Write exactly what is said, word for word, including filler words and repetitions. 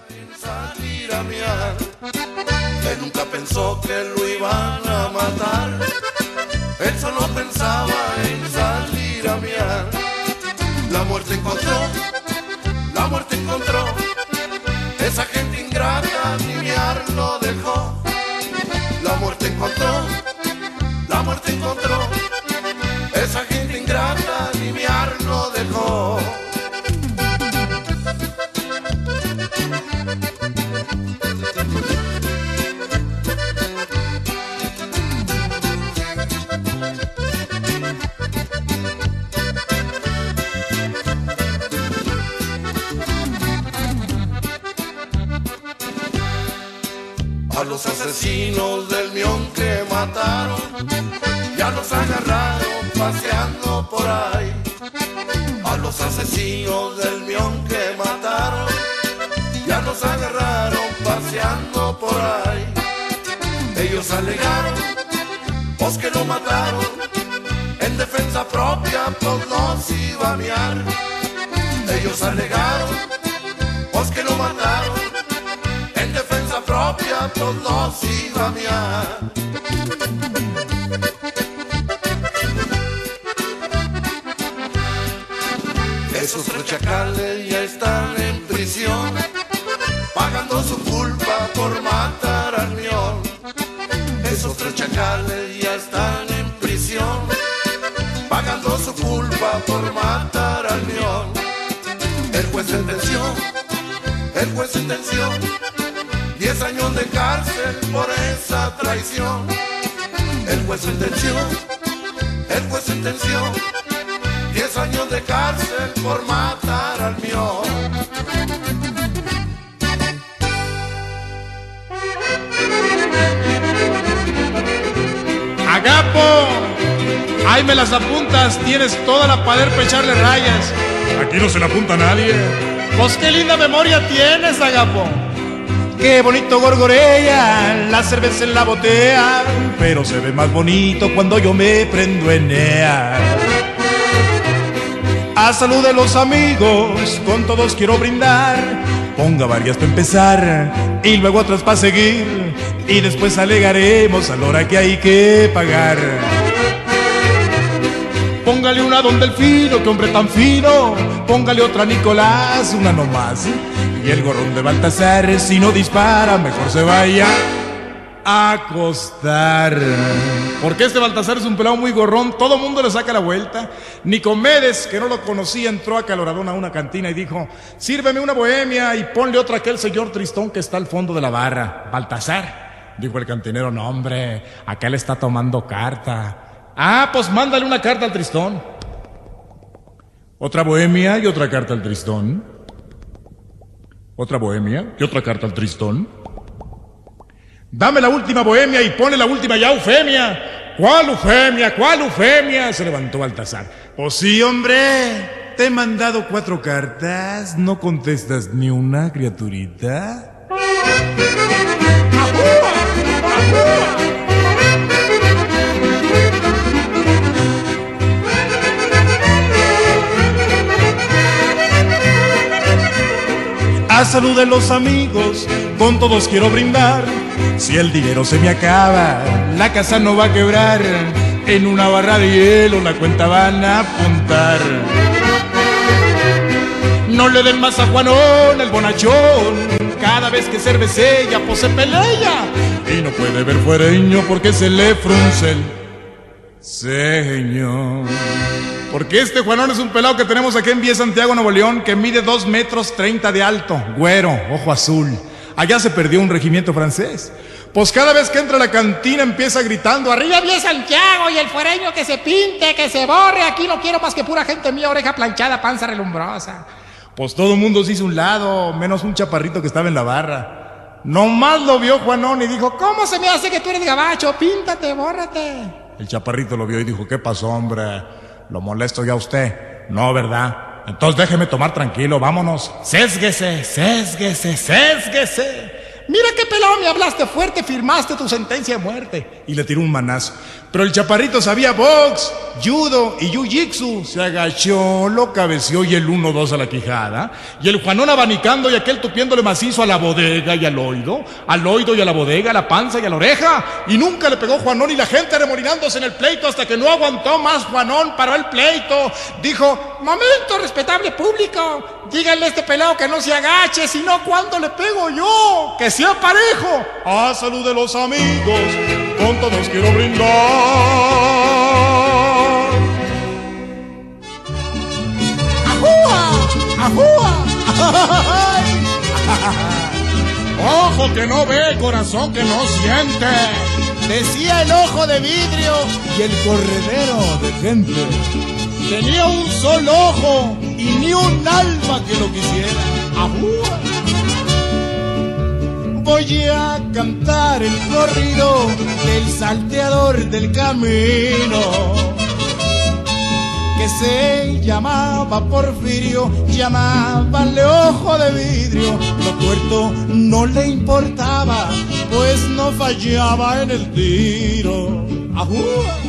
Salir a miar, él nunca pensó que lo iban a matar. Él solo pensaba en salir a miar. La muerte encontró, la muerte encontró. Esa gente ingrata ni miar lo dejó. La muerte encontró, la muerte encontró. Esa gente ingrata ni miar lo dejó. A los asesinos del Mión que mataron, ya los agarraron paseando por ahí. A los asesinos del Mión que mataron, ya los agarraron paseando por ahí. Ellos alegaron, pues que lo mataron, en defensa propia, pues los iba a miar. Ellos alegaron, pues que lo mataron, en defensa propia, pues los iba a miar. Esos tres chacales ya están en prisión, pagando su culpa por matar al Mión. Esos tres chacales ya están en prisión, pagando su culpa por matar al Mión. El juez sentenció, el juez sentenció diez años de cárcel por esa traición. El juez sentenció, el juez sentenció diez años de cárcel por matar al Mión. Agapo, ahí me las apuntas, tienes toda la poder para echarle rayas. Aquí no se la apunta a nadie. Pues qué linda memoria tienes, Agapo. Qué bonito gorgorea la cerveza en la botella, pero se ve más bonito cuando yo me prendo en ella. A salud de los amigos, con todos quiero brindar. Ponga varias para empezar y luego otras para seguir, y después alegaremos a la hora que hay que pagar. Póngale una a Don Delfino, que hombre tan fino. Póngale otra a Nicolás, una nomás. Y el gorrón de Baltasar, si no dispara, mejor se vaya a acostar. Porque este Baltasar es un pelado muy gorrón, todo mundo le saca la vuelta. Nicomedes, que no lo conocía, entró acaloradón a una cantina y dijo: sírveme una bohemia y ponle otra a aquel señor tristón que está al fondo de la barra. Baltasar, dijo el cantinero: no hombre, acá le está tomando carta. Ah, pues mándale una carta al tristón. Otra bohemia y otra carta al tristón. Otra bohemia y otra carta al tristón. Dame la última bohemia y pone la última ya, Eufemia. ¿Cuál Eufemia? ¿Cuál Eufemia? Se levantó Baltasar. Pues sí, hombre, te he mandado cuatro cartas, ¿no contestas ni una, criaturita? A salud de los amigos, con todos quiero brindar. Si el dinero se me acaba, la casa no va a quebrar. En una barra de hielo la cuenta van a apuntar. No le den más a Juanón, el bonachón. Cada vez que cervecella, pues se pelea. Y no puede ver fuereño porque se le frunce el ceño. Porque este Juanón es un pelado que tenemos aquí en Vía Santiago, Nuevo León, que mide dos metros treinta de alto, güero, ojo azul. Allá se perdió un regimiento francés. Pues cada vez que entra a la cantina empieza gritando: arriba Vía Santiago y el fuereño que se pinte, que se borre. Aquí no quiero más que pura gente mía, oreja planchada, panza relumbrosa. Pues todo el mundo se hizo un lado, menos un chaparrito que estaba en la barra. Nomás lo vio Juanón y dijo: ¿cómo se me hace que tú eres gabacho? Píntate, bórrate. El chaparrito lo vio y dijo: ¿qué pasó, hombre? ¿Lo molesto ya a usted? No, ¿verdad? Entonces déjeme tomar tranquilo, vámonos. Sésguese, sésguese, sésguese. Mira qué pelado me hablaste fuerte, firmaste tu sentencia de muerte. y le tiró un manazo. Pero el chaparrito sabía box, judo y jiu-jitsu. Se agachó, lo cabeceó y el uno dos a la quijada. Y el Juanón abanicando y aquel tupiéndole macizo a la bodega y al oído. Al oído y a la bodega, a la panza y a la oreja. Y nunca le pegó Juanón y la gente remolinándose en el pleito hasta que no aguantó más Juanón, paró el pleito. Dijo, momento respetable público, díganle a este pelado que no se agache, sino cuando le pego yo, que sea parejo. A salud de los amigos, con todos quiero brindar. ¡Ajúa! ¡Ajúa! Ojo que no ve, corazón que no siente, decía el ojo de vidrio y el corredero de gente. Tenía un solo ojo y ni un alma que lo quisiera. ¡Ajúa! Voy a cantar el corrido del salteador del camino, que se llamaba Porfirio, llamábanle ojo de vidrio. Lo tuerto no le importaba, pues no fallaba en el tiro. ¡Ajúa!